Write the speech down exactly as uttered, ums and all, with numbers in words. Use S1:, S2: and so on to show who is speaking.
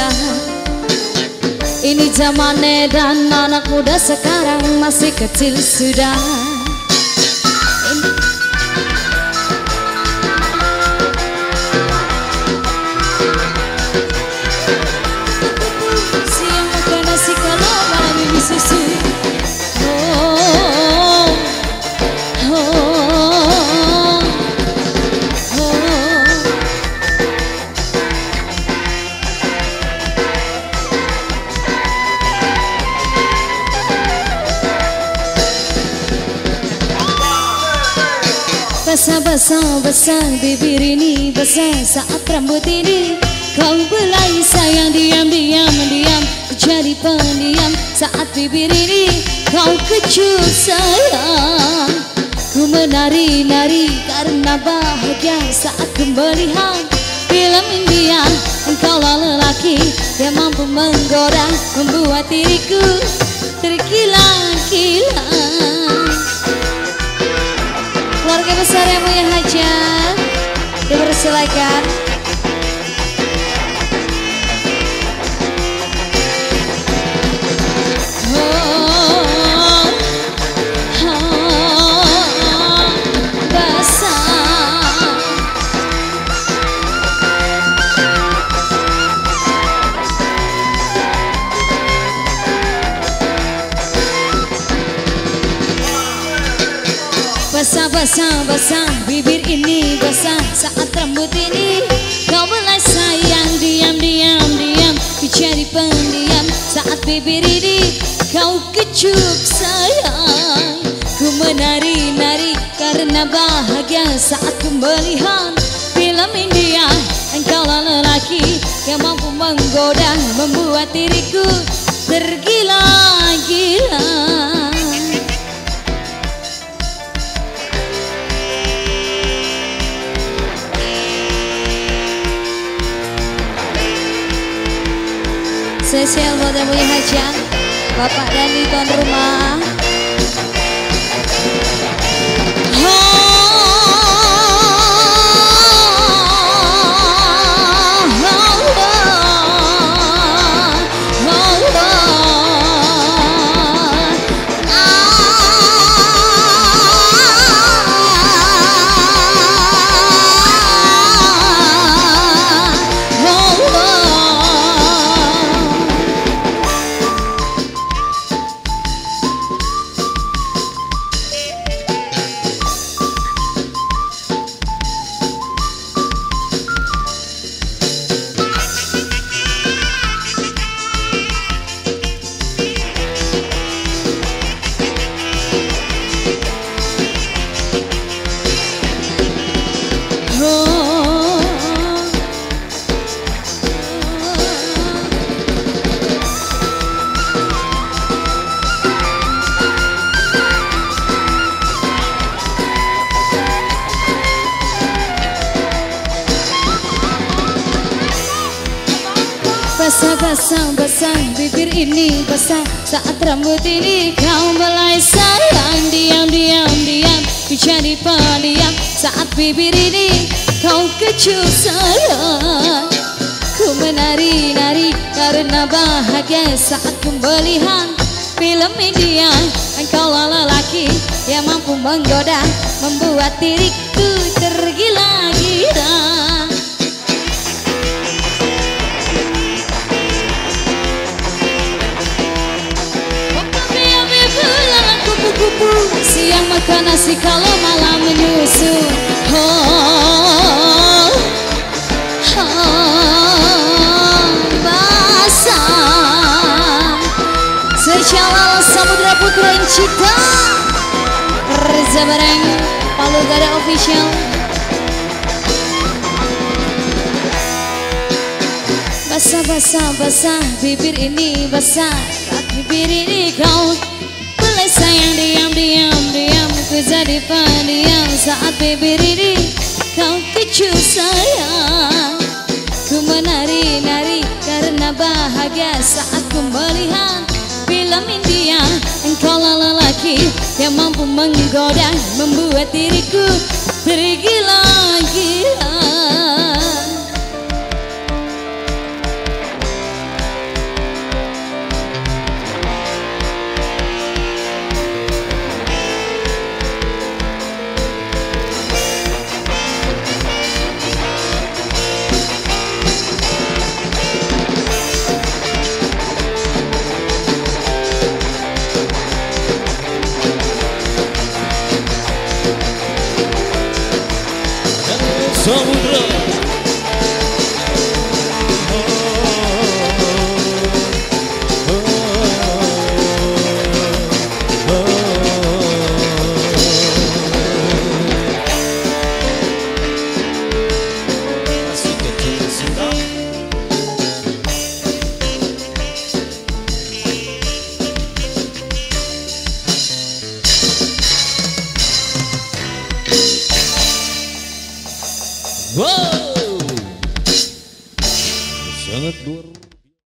S1: susah. Ini zamannya dan anak muda sekarang masih kecil sudah. Ini siang makan nasi kalau malam ini susu. Oh, oh, oh, oh. Basah-basah basah bibir ini basah saat rambut ini kau belai sayang, diam-diam diam jadi pendiam saat bibir ini kau kecup sayang. Ku menari-nari karena bahagia saat ku melihat film India. Engkaulah lelaki yang mampu menggoda, membuat diriku tergila-gila. Keluarga besar yang punya hajat dipersilakan. Oh, oh, basah. Basah-basah basah bibir ini basah saat rambut ini kau belai sayang, diam-diam diam jadi pendiam saat bibir ini kau kecup sayang. Ku menari-nari karena bahagia saat ku melihat film India. Engkaulah lelaki yang mampu menggoda, membuat diriku tergila-gila. Spesial buat yang punya hajat, Bapak Dani tuan rumah. Basah-basah basah bibir ini basah saat rambut ini kau belai sayang, diam-diam diam jadi pendiam saat bibir ini kau kecup sayang. Ku menari-nari karena bahagia saat ku melihat film India. Engkaulah lelaki yang mampu menggoda, membuat diriku tergila-gila. Siang makan nasi kalau malam menyusu. Oh, oh, basah. Spesial Samudra Putra Incita Reza Bareng Palu Gada Official. Basah-basah basah bibir ini basah saat bibir ini kau belai sayang, diam-diam diam ku jadi pendiam saat bibir ini kau kecup sayang. Ku menari-nari karena bahagia saat ku melihat film India. Engkaulah lelaki yang mampu menggoda, membuat diriku tergila-gila.
S2: Saputra. Wow, sangat luar